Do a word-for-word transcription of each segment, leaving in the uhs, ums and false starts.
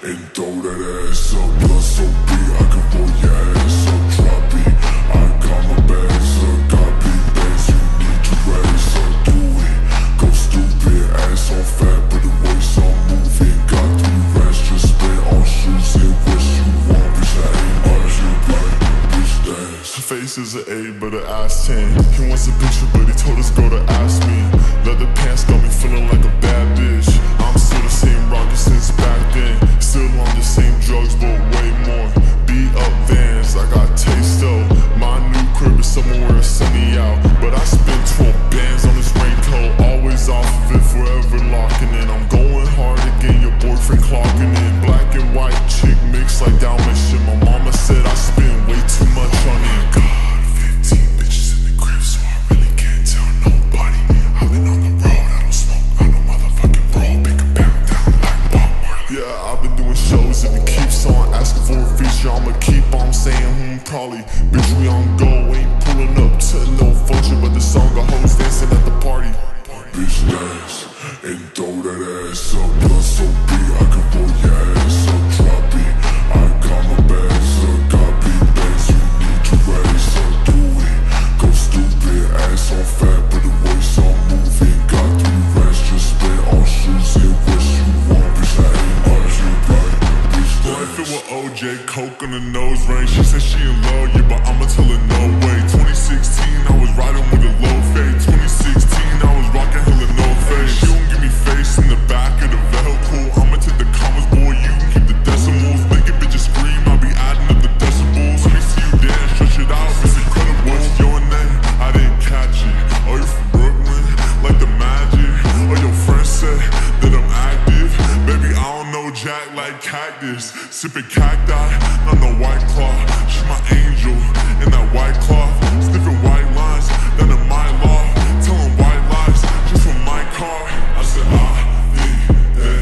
and throw that ass up. Blood so big, I can roll your ass up. Drop it, I got my bags up. Got big bags, you need to raise up. Do it, go stupid, ass on fat, but the waist on moving. Got three racks, just spent on shoes and what you want, bitch. I ain't much, you black, bitch, dance. Her face is an eight, but her ass ten. He wants a picture, but he told his girl to ask me. Leather pants got me feeling like a bad bitch. I'm still the same rocket since back then. Still on the same drugs, but way more. Beat up Vans, I got taste though. My new crib is somewhere where it's sunny out, but I spent twelve bands on this raincoat. Always off of it, forever locking in. I'm going hard again, your boyfriend clocking in. Black and white chick mixed like Dalmatian. My mama said I spend way too much on it. God, fifteen bitches in the crib, so I really can't tell nobody. I've been on the road, I don't smoke, I don't motherfucking roll. Pick a pound down like Bob Marley. Yeah, I've been doing shows. If it keeps on asking for a feature, I'ma keep on saying, hmm, probably. Bitch, we on go, ain't pulling up to no function, but the song got hoes dancing at the party. Bitch, dance and throw that ass up. Blood so big, I can roll your ass up. Drop it, I got my bags up. Got big bags, you need to raise up. Do it, go stupid, ass on fat, but the waist on moving. Got three racks, just spent on shoes and what you want, bitch. I ain't much, you black, bitch, Well, if it dance. were O J, coke on the nose ring. She said she in love, yeah, but I'ma tell her no way. twenty sixteen, I was riding with a low fade. twenty sixteen, I was rocking hella no face. She don't give me face in the back of the vehicle. I'ma take the commas, boy, you can keep the decimals. Make it bitches scream, I'll be adding up the decibels. Let me see you dance, stretch it out, it's incredible. What's your name? I didn't catch it. Oh, you from Brooklyn? Like the magic? Oh, your friend said that I'm active. Baby, I don't know Jack like cactus. Sipping cacti, not no white claw. She my angel in that white cloth. Sniffing white lines down in my law. Telling white lies just from my car. I said, I think that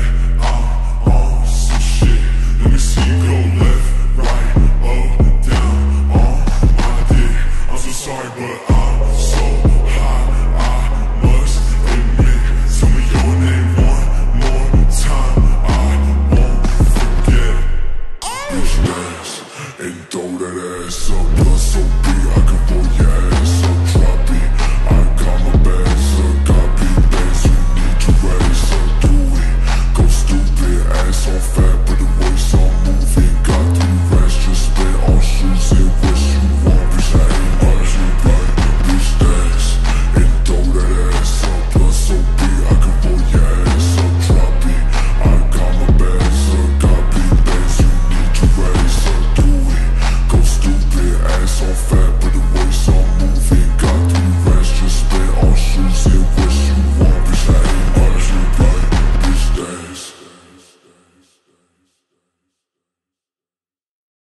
I'm on some shit. Let me see you go left, right, up, down on my dick. I'm so sorry, but I'm so high, I must admit. Tell me your name one more time, I won't forget. Bitch, dance and throw that ass up. Blood so big,